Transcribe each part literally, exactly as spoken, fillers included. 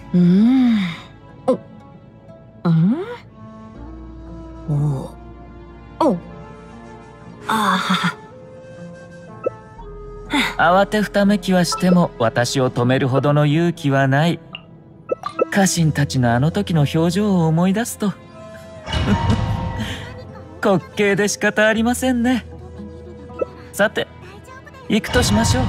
うーん。お、うん？おお。ああ。慌てふためきはしても私を止めるほどの勇気はない。家臣たちのあの時の表情を思い出すと滑稽で仕方ありませんね。さて行くとしましょう。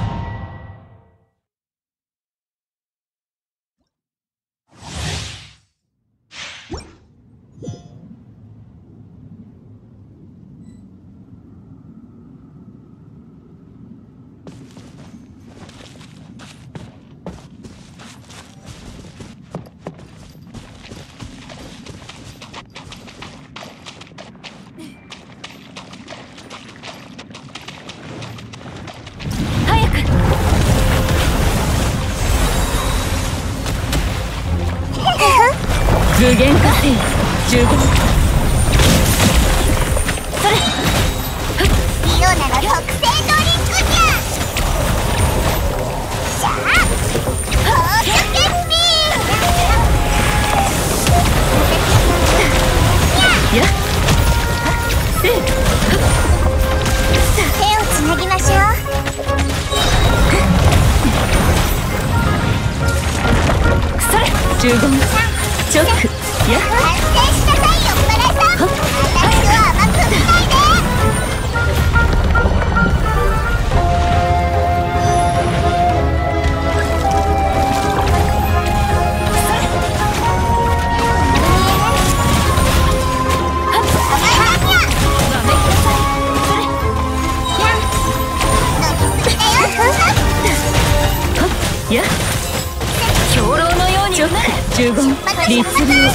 具現化せよ。十分。それ。 リオナの特製ドリンクじゃ。じゃあホートケッピー。 や。せ。 手をつなぎましょう。 それ。十分。チョック。や。 反省しなさいよ、バラさん。私は甘く見ないで。 や。兵糧のように。十言律令。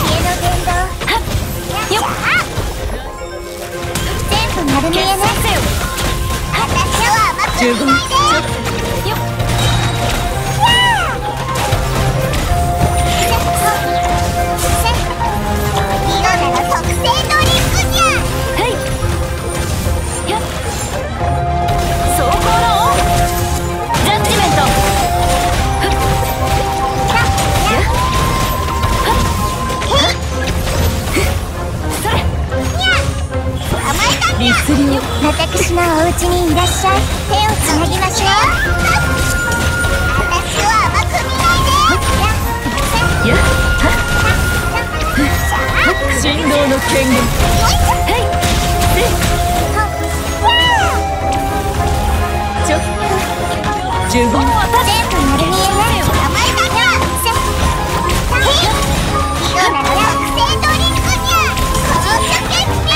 全部丸見えね。私は甘く見ないで。リオナの特製ドリンクじゃ。 はい。や。走行のオン。ジャッジメント。律令。 私のお家にいらっしゃい。手をつなぎましょう。私は甘く見ないで。 や。振動の権限。はい。ちょっ十言。 全部丸見えね。甘いだな。リオナの特製ドリンクじゃ。ホートケッピー。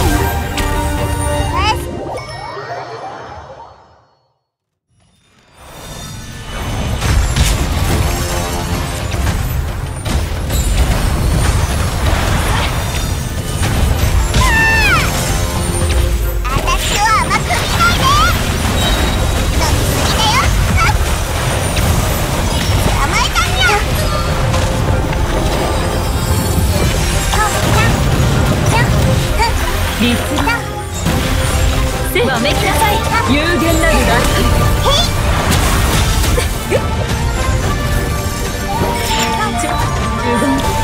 わめきなさい。有限なるラッキー。十分。